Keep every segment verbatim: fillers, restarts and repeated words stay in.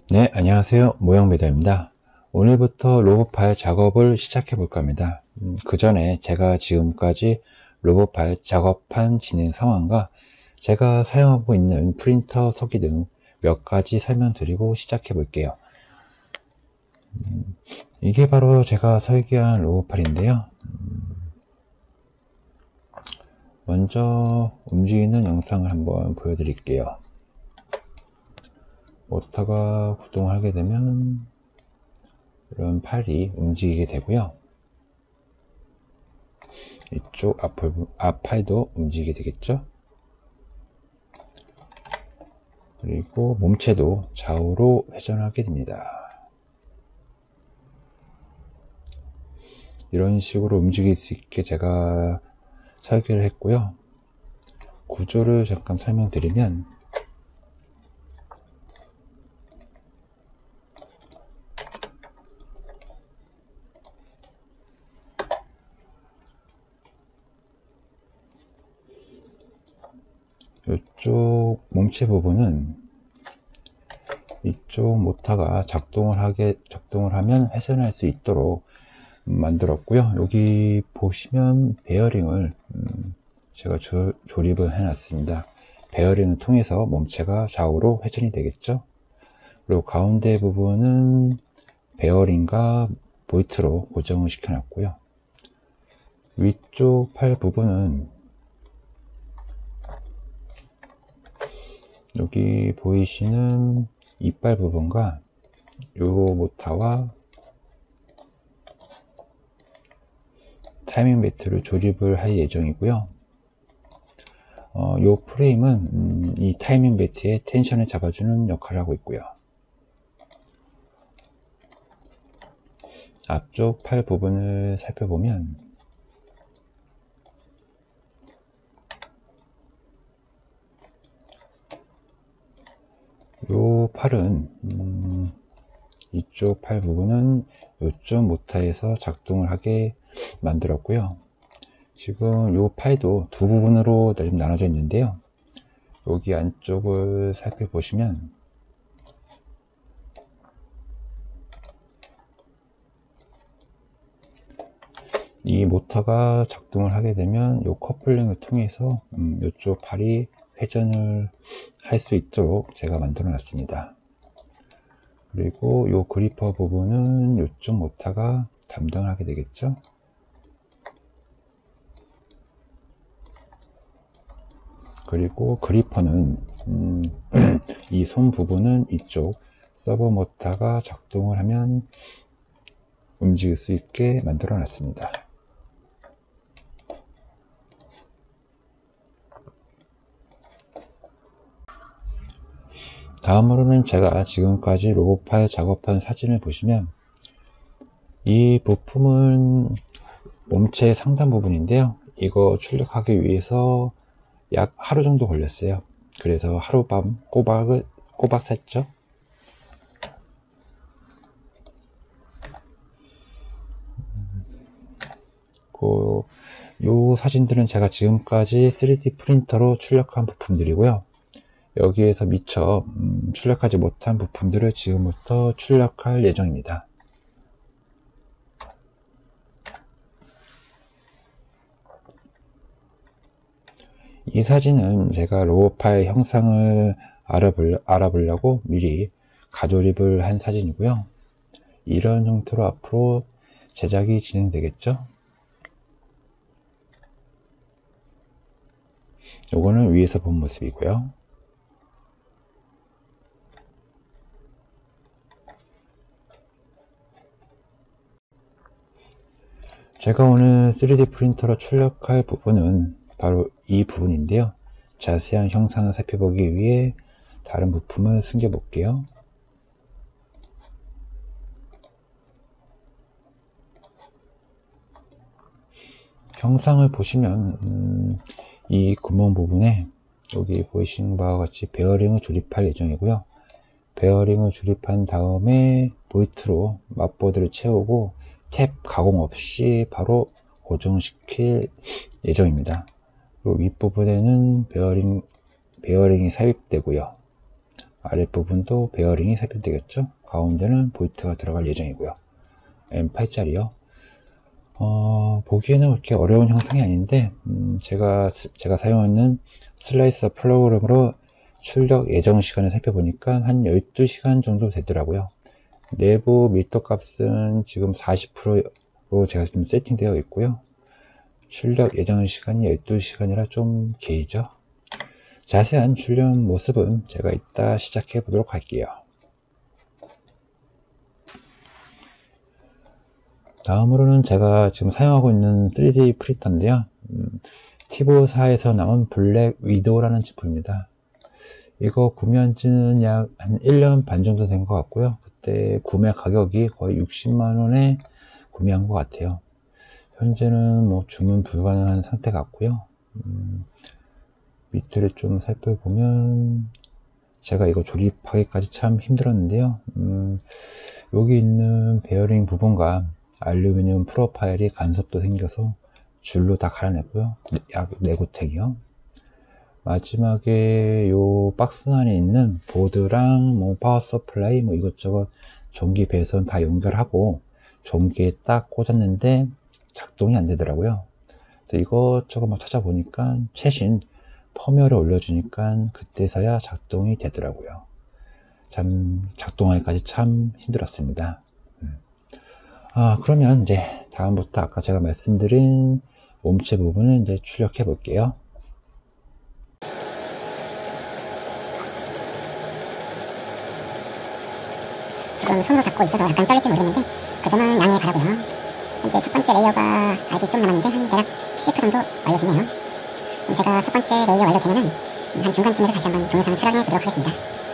네, 안녕하세요. 모형매더입니다. 오늘부터 로봇 파일 작업을 시작해 볼까 합니다. 음, 그 전에 제가 지금까지 로봇 파일 작업한 진행 상황과 제가 사용하고 있는 프린터 소개 등 몇 가지 설명드리고 시작해 볼게요. 음, 이게 바로 제가 설계한 로봇 파일인데요. 음, 먼저 움직이는 영상을 한번 보여드릴게요. 모터가 구동을 하게 되면 이런 파일이 움직이게 되고요. 이쪽 앞, 앞 파일도 움직이게 되겠죠. 그리고 몸체도 좌우로 회전하게 됩니다. 이런 식으로 움직일 수 있게 제가 설계를 했고요. 구조를 잠깐 설명드리면 이쪽 몸체 부분은 이쪽 모터가 작동을 하게 작동을 하면 회전할 수 있도록 만들었고요. 여기 보시면 베어링을 음, 제가 조, 조립을 해 놨습니다. 베어링을 통해서 몸체가 좌우로 회전이 되겠죠. 그리고 가운데 부분은 베어링과 볼트로 고정을 시켜 놨고요. 위쪽 팔 부분은 여기 보이시는 이빨 부분과 요 모터와 타이밍 벨트를 조립을 할 예정이고요. 어, 요 프레임은 음, 이 타이밍 벨트의 텐션을 잡아주는 역할을 하고 있고요. 앞쪽 팔 부분을 살펴보면 요 팔은 음, 이쪽 팔 부분은 이쪽 모터에서 작동을 하게 만들었고요. 지금 요 팔도 두 부분으로 나눠져 있는데요. 여기 안쪽을 살펴보시면 이 모터가 작동을 하게 되면 요 커플링을 통해서 음, 이쪽 팔이 회전을 할 수 있도록 제가 만들어 놨습니다. 그리고 요 그리퍼 부분은 이쪽 모터가 담당을 하게 되겠죠. 그리고 그리퍼는 음, 이 손 부분은 이쪽 서버 모터가 작동을 하면 움직일 수 있게 만들어 놨습니다. 다음으로는 제가 지금까지 로봇 파일 작업한 사진을 보시면 이 부품은 몸체 상단 부분인데요. 이거 출력하기 위해서 약 하루 정도 걸렸어요. 그래서 하룻밤 꼬박을 꼬박 샜죠. 그, 요 사진들은 제가 지금까지 쓰리디 프린터로 출력한 부품들이고요. 여기에서 미처 음, 출력하지 못한 부품들을 지금부터 출력할 예정입니다. 이 사진은 제가 로봇 파일 형상을 알아볼, 알아보려고 미리 가조립을 한 사진이고요. 이런 형태로 앞으로 제작이 진행되겠죠. 요거는 위에서 본 모습이고요. 제가 오늘 쓰리디 프린터로 출력할 부분은 바로 이 부분인데요. 자세한 형상을 살펴보기 위해 다른 부품을 숨겨 볼게요. 형상을 보시면 음, 이 구멍 부분에 여기 보이시는 바와 같이 베어링을 조립할 예정이고요. 베어링을 조립한 다음에 볼트로 맞보드를 채우고 탭 가공 없이 바로 고정시킬 예정입니다. 그리고 윗부분에는 베어링, 베어링이 삽입되고요. 아랫부분도 베어링이 살펴되겠죠. 가운데는 볼트가 들어갈 예정이고요. 엠 팔짜리요. 어, 보기에는 그렇게 어려운 형상이 아닌데 음, 제가 제가 사용하는 슬라이서 프로그램으로 출력 예정 시간을 살펴보니까 한 열두 시간 정도 되더라고요. 내부 밀도 값은 지금 사십 퍼센트로 제가 지금 세팅되어 있고요. 출력 예정 시간이 열두 시간이라 좀 길죠. 자세한 출력 모습은 제가 이따 시작해 보도록 할게요. 다음으로는 제가 지금 사용하고 있는 쓰리디 프린터인데요. 음, 티보사에서 나온 블랙 위도우라는 제품입니다. 이거 구매한 지는 약 한 일 년 반 정도 된 것 같고요. 그때 구매 가격이 거의 육십만 원에 구매한 것 같아요. 현재는 뭐 주문 불가능한 상태 같고요. 음, 밑을 좀 살펴보면 제가 이거 조립하기까지 참 힘들었는데요. 음, 여기 있는 베어링 부분과 알루미늄 프로파일이 간섭도 생겨서 줄로 다 갈아냈고요. 약 네 곳택이요. 마지막에 요 박스 안에 있는 보드랑 뭐 파워 서플라이 뭐 이것저것 전기 배선 다 연결하고 전기에 딱 꽂았는데 작동이 안 되더라고요. 그래서 이것저것 막 찾아보니까 최신 펌웨어를 올려주니까 그때서야 작동이 되더라고요. 참 작동하기까지 참 힘들었습니다. 아, 그러면 이제 다음부터 아까 제가 말씀드린 몸체 부분을 이제 출력해 볼게요. 지금 손으로 잡고 있어서 약간 떨릴지 모르겠는데 그 점은 양해 바라고요. 현재 첫 번째 레이어가 아직 좀 남았는데 한 대략 칠십 퍼센트 정도 완료됐네요. 제가 첫 번째 레이어 완료되면은 한 중간쯤에서 다시 한번 동영상을 촬영해 보도록 하겠습니다.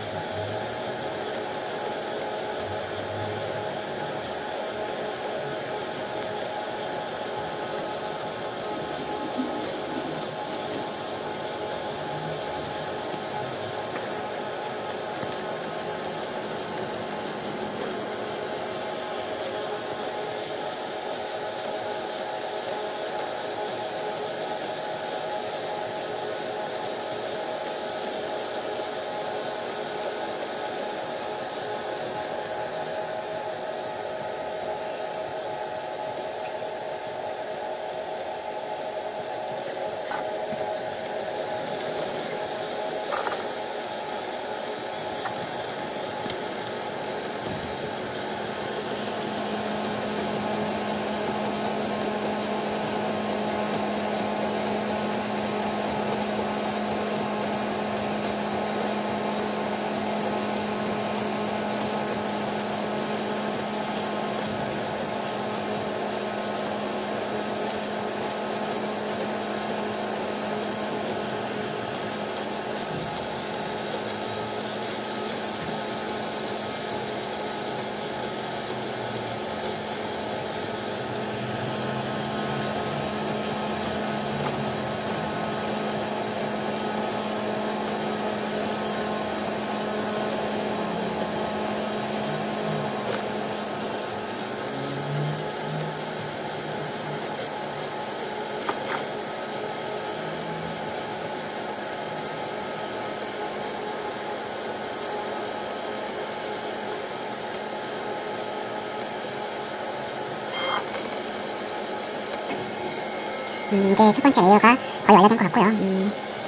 음, 이제 첫 번째 레이어가 거의 완료된 것 같고요. 음,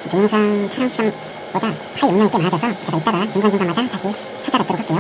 동영상 촬영 시간보다 파일 용량이 꽤 많아져서 제가 이따가 중간중간마다 다시 찾아뵙도록 할게요.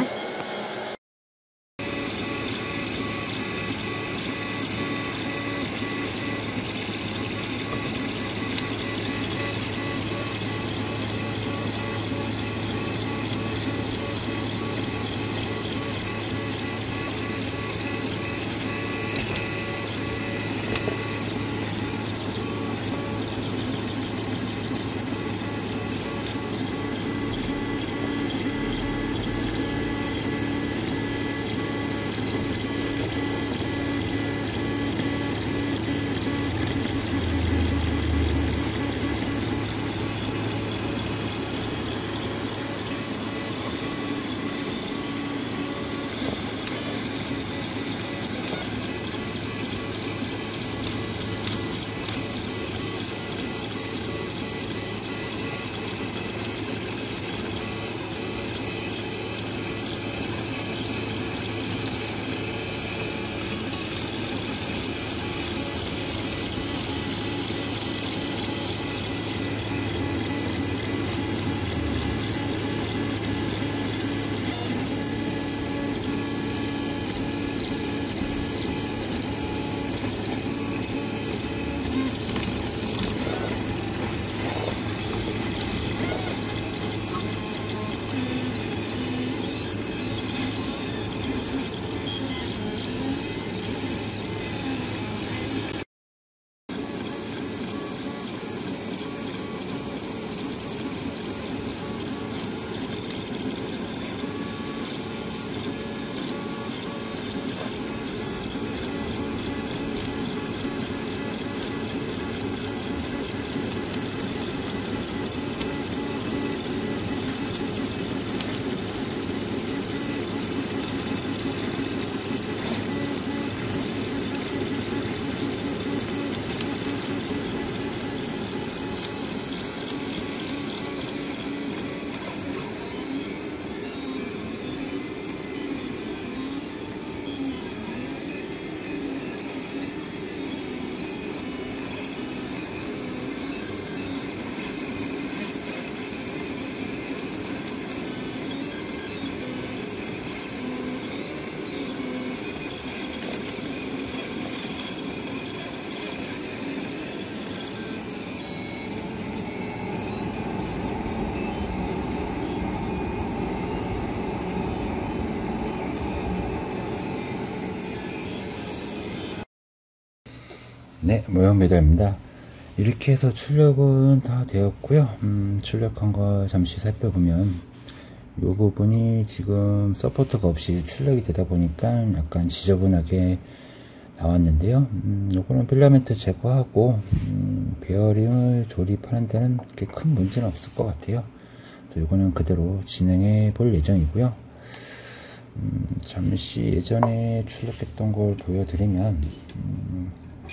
네, 모형 배달입니다. 이렇게 해서 출력은 다 되었고요. 음, 출력한 거 잠시 살펴보면 이 부분이 지금 서포트가 없이 출력이 되다 보니까 약간 지저분하게 나왔는데요. 음, 요거는 필라멘트 제거하고 음, 베어링을 조립하는 데는 그렇게 큰 문제는 없을 것 같아요. 그래서 요거는 그대로 진행해 볼 예정이고요. 음, 잠시 예전에 출력했던 걸 보여드리면 음,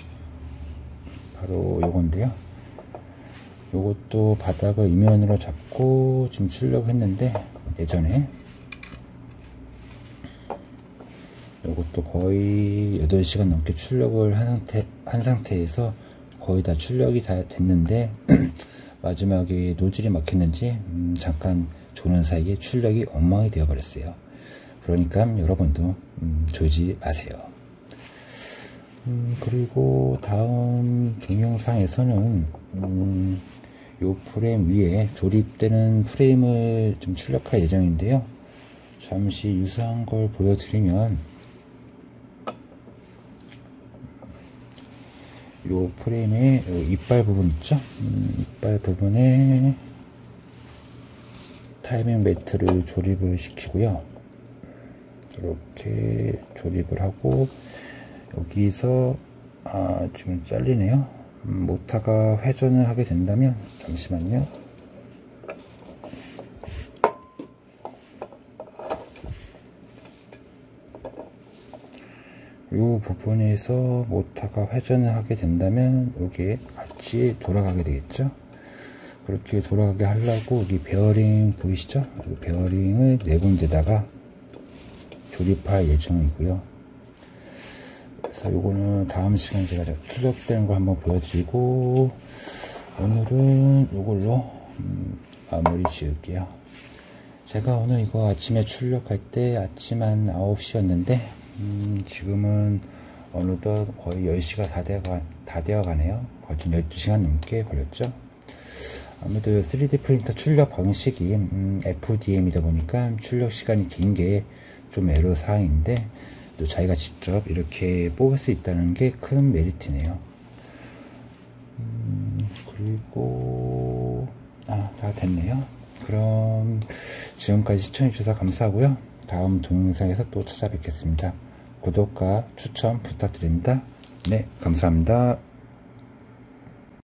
바로 요건데요. 요것도 바닥을 이면으로 잡고 지금 출력했는데 예전에 요것도 거의 여덟 시간 넘게 출력을 한 상태 한 상태에서 거의 다 출력이 다 됐는데 마지막에 노즐이 막혔는지 음, 잠깐 조는 사이에 출력이 엉망이 되어 버렸어요. 그러니까 여러분도 음, 조지 마세요. 음, 그리고 다음 동영상에서는 음, 요 프레임 위에 조립되는 프레임을 좀 출력할 예정인데요. 잠시 유사한 걸 보여드리면 요 프레임의 요 이빨 부분 있죠? 음, 이빨 부분에 타이밍 벨트를 조립을 시키고요. 이렇게 조립을 하고 여기서 아 지금 잘리네요. 음, 모터가 회전을 하게 된다면 잠시만요. 이 부분에서 모터가 회전을 하게 된다면 여기에 같이 돌아가게 되겠죠. 그렇게 돌아가게 하려고 여기 베어링 보이시죠? 이 베어링을 네 군데다가 조립할 예정이고요. 그래서 요거는 다음 시간에 제가 출력되는 거 한번 보여드리고 오늘은 요걸로 음, 마무리 지을게요. 제가 오늘 이거 아침에 출력할 때 아침 한 아홉 시였는데 음, 지금은 어느덧 거의 열 시가 다 되어가, 다 되어 가네요. 거의 열두 시간 넘게 걸렸죠. 아무래도 쓰리디 프린터 출력 방식이 음, 에프디엠이다 보니까 출력 시간이 긴 게 좀 애로사항인데 또 자기가 직접 이렇게 뽑을 수 있다는 게 큰 메리트네요. 음, 그리고 아, 다 됐네요. 그럼 지금까지 시청해 주셔서 감사하고요. 다음 동영상에서 또 찾아뵙겠습니다. 구독과 추천 부탁드립니다. 네, 감사합니다.